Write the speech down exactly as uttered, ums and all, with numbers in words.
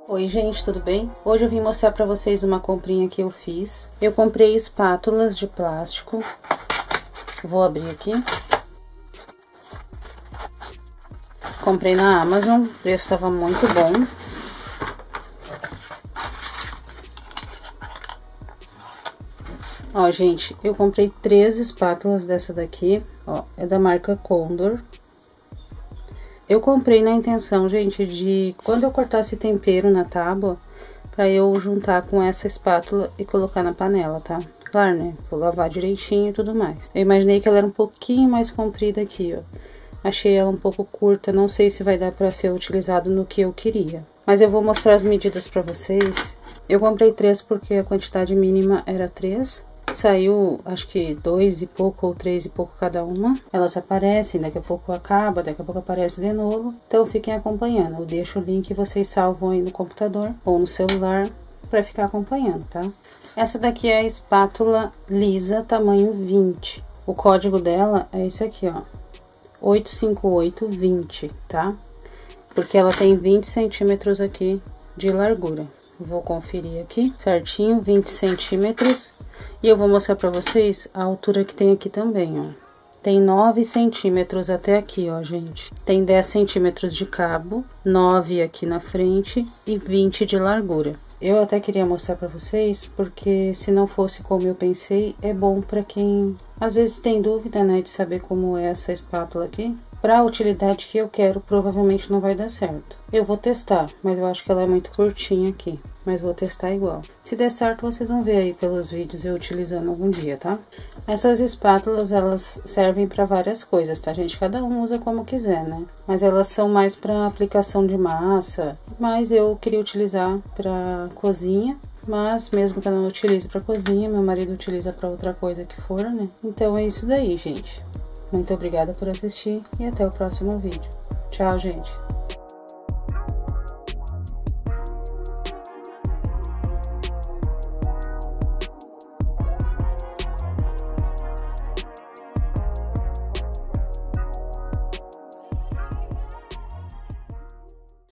Oi gente, tudo bem? Hoje eu vim mostrar pra vocês uma comprinha que eu fiz. Eu comprei espátulas de plástico. Vou abrir aqui. Comprei na Amazon, o preço estava muito bom. Ó, gente, eu comprei três espátulas dessa daqui, ó, é da marca Condor. Eu comprei na intenção, gente, de quando eu cortasse tempero na tábua, pra eu juntar com essa espátula e colocar na panela, tá? Claro, né? Vou lavar direitinho e tudo mais. Eu imaginei que ela era um pouquinho mais comprida aqui, ó. Achei ela um pouco curta, não sei se vai dar pra ser utilizado no que eu queria. Mas eu vou mostrar as medidas pra vocês. Eu comprei três porque a quantidade mínima era três. Saiu, acho que dois e pouco ou três e pouco cada uma. Elas aparecem, daqui a pouco acaba, daqui a pouco aparece de novo. Então fiquem acompanhando. Eu deixo o link e vocês salvam aí no computador ou no celular para ficar acompanhando, tá? Essa daqui é a espátula lisa tamanho vinte. O código dela é esse aqui, ó. oito cinco oito vinte, tá? Porque ela tem vinte centímetros aqui de largura. Vou conferir aqui certinho, vinte centímetros. E eu vou mostrar pra vocês a altura que tem aqui também, ó. Tem nove centímetros até aqui, ó, gente. Tem dez centímetros de cabo, nove aqui na frente e vinte de largura. Eu até queria mostrar pra vocês, porque se não fosse como eu pensei, é bom pra quem às vezes tem dúvida, né, de saber como é essa espátula aqui. Pra utilidade que eu quero, provavelmente não vai dar certo. Eu vou testar, mas eu acho que ela é muito curtinha aqui. Mas vou testar igual. Se der certo, vocês vão ver aí pelos vídeos eu utilizando algum dia, tá? Essas espátulas, elas servem pra várias coisas, tá, gente? Cada um usa como quiser, né? Mas elas são mais pra aplicação de massa. Mas eu queria utilizar pra cozinha. Mas mesmo que eu não utilize pra cozinha, meu marido utiliza pra outra coisa que for, né? Então é isso daí, gente. Muito obrigada por assistir e até o próximo vídeo. Tchau, gente!